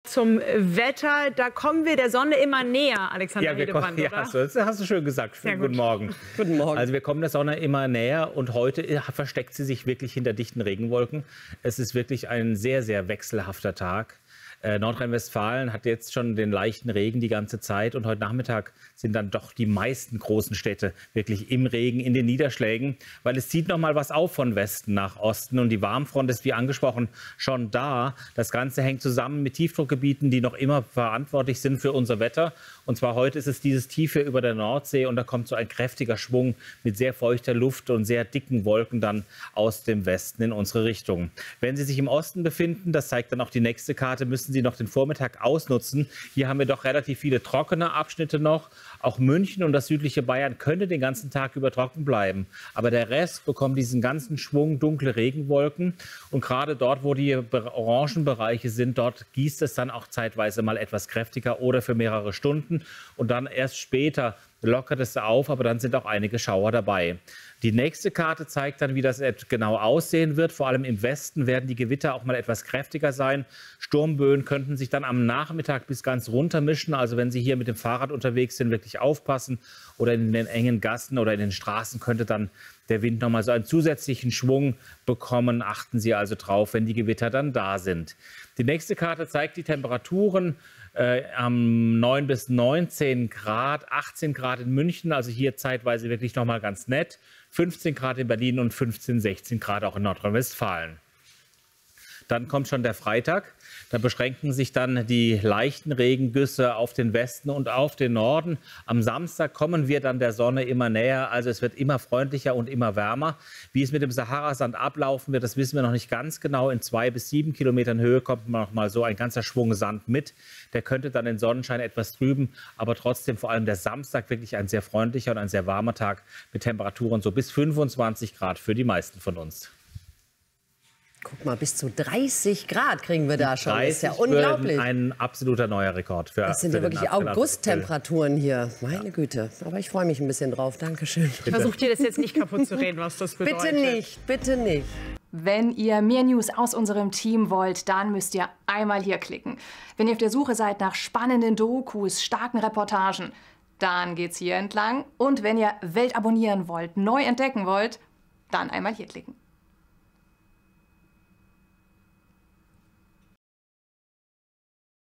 zum Wetter. Da kommen wir der Sonne immer näher, Alexander Hedebrand, ja, das hast du schön gesagt. Guten Morgen. Guten Morgen. Also wir kommen der Sonne immer näher und heute versteckt sie sich wirklich hinter dichten Regenwolken. Es ist wirklich ein sehr, sehr wechselhafter Tag. Nordrhein-Westfalen hat jetzt schon den leichten Regen die ganze Zeit und heute Nachmittag sind dann doch die meisten großen Städte wirklich im Regen, in den Niederschlägen, weil es zieht noch mal was auf von Westen nach Osten und die Warmfront ist wie angesprochen schon da. Das Ganze hängt zusammen mit Tiefdruckgebieten, die noch immer verantwortlich sind für unser Wetter. Und zwar heute ist es dieses Tiefe über der Nordsee und da kommt so ein kräftiger Schwung mit sehr feuchter Luft und sehr dicken Wolken dann aus dem Westen in unsere Richtung. Wenn Sie sich im Osten befinden, das zeigt dann auch die nächste Karte, müssen Sie noch den Vormittag ausnutzen. Hier haben wir doch relativ viele trockene Abschnitte noch. Auch München und das südliche Bayern könnte den ganzen Tag über trocken bleiben. Aber der Rest bekommt diesen ganzen Schwung dunkle Regenwolken. Und gerade dort, wo die orangen Bereiche sind, dort gießt es dann auch zeitweise mal etwas kräftiger oder für mehrere Stunden. Und dann erst später lockert es auf, aber dann sind auch einige Schauer dabei. Die nächste Karte zeigt dann, wie das genau aussehen wird. Vor allem im Westen werden die Gewitter auch mal etwas kräftiger sein. Sturmböen könnten sich dann am Nachmittag bis ganz runter mischen. Also wenn Sie hier mit dem Fahrrad unterwegs sind, wirklich aufpassen. Oder in den engen Gassen oder in den Straßen könnte dann der Wind noch mal so einen zusätzlichen Schwung bekommen. Achten Sie also drauf, wenn die Gewitter dann da sind. Die nächste Karte zeigt die Temperaturen. Am 9 bis 19 Grad, 18 Grad in München, also hier zeitweise wirklich noch mal ganz nett, 15 Grad in Berlin und 15, 16 Grad auch in Nordrhein-Westfalen. Dann kommt schon der Freitag. Da beschränken sich dann die leichten Regengüsse auf den Westen und auf den Norden. Am Samstag kommen wir dann der Sonne immer näher. Also es wird immer freundlicher und immer wärmer. Wie es mit dem Saharasand ablaufen wird, das wissen wir noch nicht ganz genau. In 2 bis 7 Kilometern Höhe kommt noch mal so ein ganzer Schwung Sand mit. Der könnte dann den Sonnenschein etwas trüben. Aber trotzdem vor allem der Samstag wirklich ein sehr freundlicher und ein sehr warmer Tag mit Temperaturen so bis 25 Grad für die meisten von uns. Guck mal, bis zu 30 Grad kriegen wir da schon. Das ist ja unglaublich. Ein absoluter neuer Rekord. Das sind ja wirklich August-Temperaturen hier. Meine Güte. Aber ich freue mich ein bisschen drauf. Dankeschön. Versucht ihr das jetzt nicht kaputt zu reden, was das bedeutet? Bitte nicht, bitte nicht. Wenn ihr mehr News aus unserem Team wollt, dann müsst ihr einmal hier klicken. Wenn ihr auf der Suche seid nach spannenden Dokus, starken Reportagen, dann geht's hier entlang. Und wenn ihr Welt abonnieren wollt, neu entdecken wollt, dann einmal hier klicken.